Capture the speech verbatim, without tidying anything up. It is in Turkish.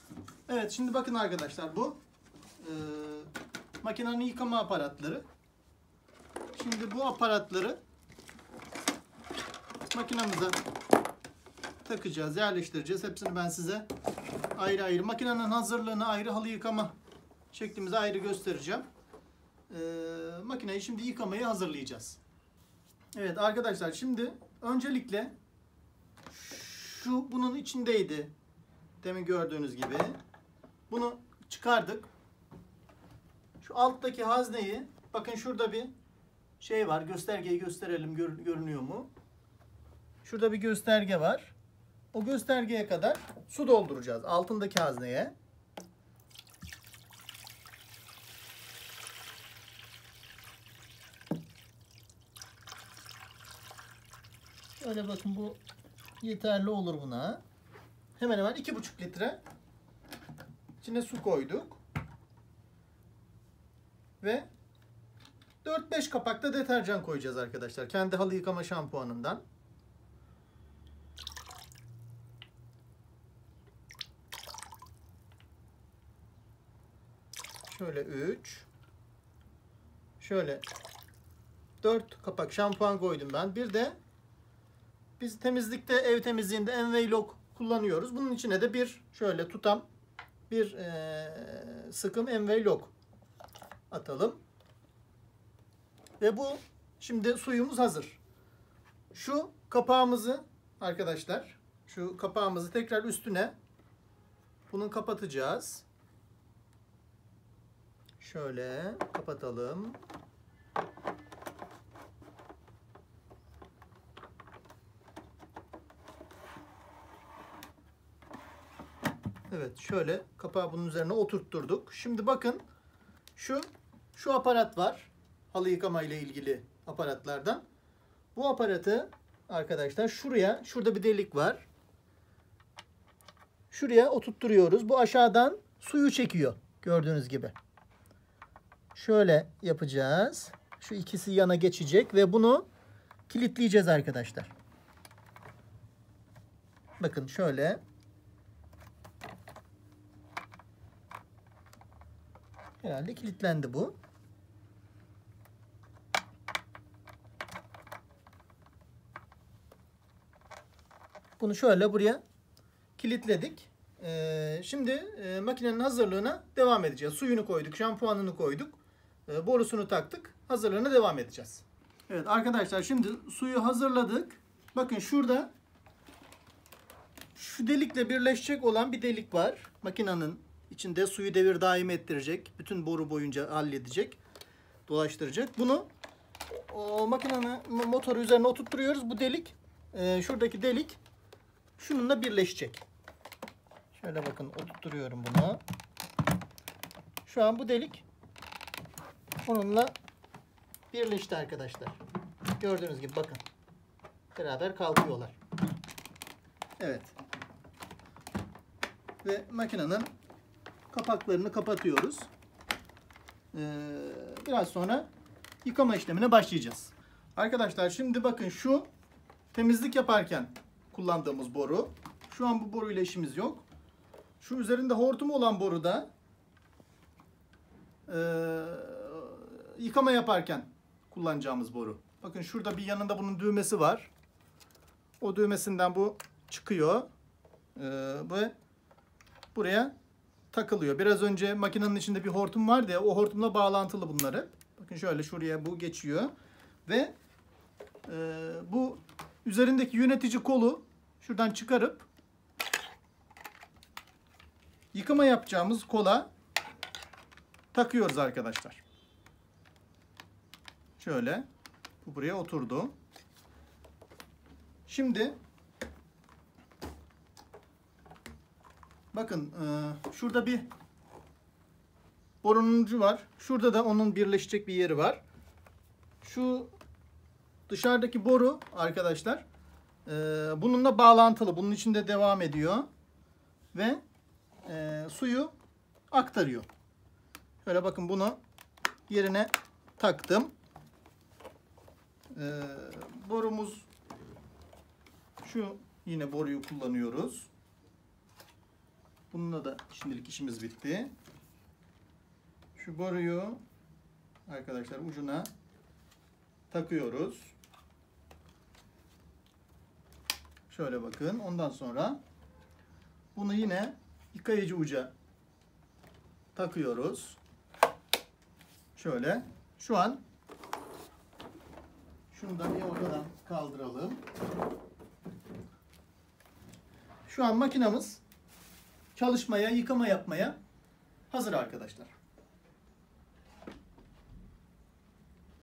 Evet, şimdi bakın arkadaşlar, bu e, makinenin yıkama aparatları. Şimdi bu aparatları makinemize takacağız, yerleştireceğiz. Hepsini ben size ayrı ayrı, makinenin hazırlığını ayrı, halı yıkama şeklimizi ayrı göstereceğim. Ee, makineyi şimdi yıkamayı hazırlayacağız. Evet arkadaşlar, şimdi öncelikle şu bunun içindeydi. Demin gördüğünüz gibi. Bunu çıkardık. Şu alttaki hazneyi, bakın şurada bir şey var. Göstergeyi gösterelim, gör, görünüyor mu? Şurada bir gösterge var. O göstergeye kadar su dolduracağız altındaki hazneye. Şöyle bakın, bu yeterli olur buna. Hemen hemen iki buçuk litre içine su koyduk. Ve dört beş kapakta deterjan koyacağız arkadaşlar. Kendi halı yıkama şampuanından. Şöyle üç. Şöyle dört kapak şampuan koydum ben. Bir de biz temizlikte, ev temizliğinde Enveilok kullanıyoruz. Bunun içine de bir şöyle tutam, bir e, sıkım Enveilok atalım. Ve bu şimdi suyumuz hazır. Şu kapağımızı arkadaşlar, şu kapağımızı tekrar üstüne bunu kapatacağız. Şöyle kapatalım. Evet, şöyle kapağı bunun üzerine oturtturduk. Şimdi bakın, şu şu aparat var. Halı yıkama ile ilgili aparatlardan. Bu aparatı arkadaşlar şuraya, şurada bir delik var. Şuraya oturtturuyoruz. Bu aşağıdan suyu çekiyor. Gördüğünüz gibi. Şöyle yapacağız. Şu ikisi yana geçecek ve bunu kilitleyeceğiz arkadaşlar. Bakın şöyle. Herhalde kilitlendi bu. Bunu şöyle buraya kilitledik. Ee, şimdi e, makinenin hazırlığına devam edeceğiz. Suyunu koyduk, şampuanını koyduk, e, borusunu taktık. Hazırlığına devam edeceğiz. Evet arkadaşlar, şimdi suyu hazırladık. Bakın şurada şu delikle birleşecek olan bir delik var. Makinenin içinde suyu devir daim ettirecek. Bütün boru boyunca halledecek. Dolaştıracak. Bunu o makinenin motoru üzerine oturtturuyoruz. Bu delik, e, şuradaki delik şununla birleşecek. Şöyle bakın, oturtturuyorum bunu. Şu an bu delik onunla birleşti arkadaşlar. Gördüğünüz gibi bakın. Beraber kalkıyorlar. Evet. Ve makinenin kapaklarını kapatıyoruz. Ee, biraz sonra yıkama işlemine başlayacağız. Arkadaşlar şimdi bakın, şu temizlik yaparken kullandığımız boru. Şu an bu boruyla işimiz yok. Şu üzerinde hortumu olan boruda e, yıkama yaparken kullanacağımız boru. Bakın şurada bir yanında bunun düğmesi var. O düğmesinden bu çıkıyor. E, ve buraya takılıyor. Biraz önce makinenin içinde bir hortum vardı ya, o hortumla bağlantılı bunları. Bakın şöyle şuraya bu geçiyor. Ve e, bu üzerindeki yönetici kolu şuradan çıkarıp yıkama yapacağımız kola takıyoruz arkadaşlar. Şöyle. Bu buraya oturdu. Şimdi bakın, e, şurada bir borunun ucu var. Şurada da onun birleşecek bir yeri var. Şu dışarıdaki boru arkadaşlar e, bununla bağlantılı. Bunun içinde devam ediyor. Ve e, suyu aktarıyor. Şöyle bakın, bunu yerine taktım. E, borumuz şu, yine boruyu kullanıyoruz. Bununla da şimdilik işimiz bitti. Şu boruyu arkadaşlar ucuna takıyoruz. Şöyle bakın. Ondan sonra bunu yine yıkayıcı uca takıyoruz. Şöyle. Şu an şunu da bir ortadan kaldıralım. Şu an makinamız çalışmaya, yıkama yapmaya hazır arkadaşlar.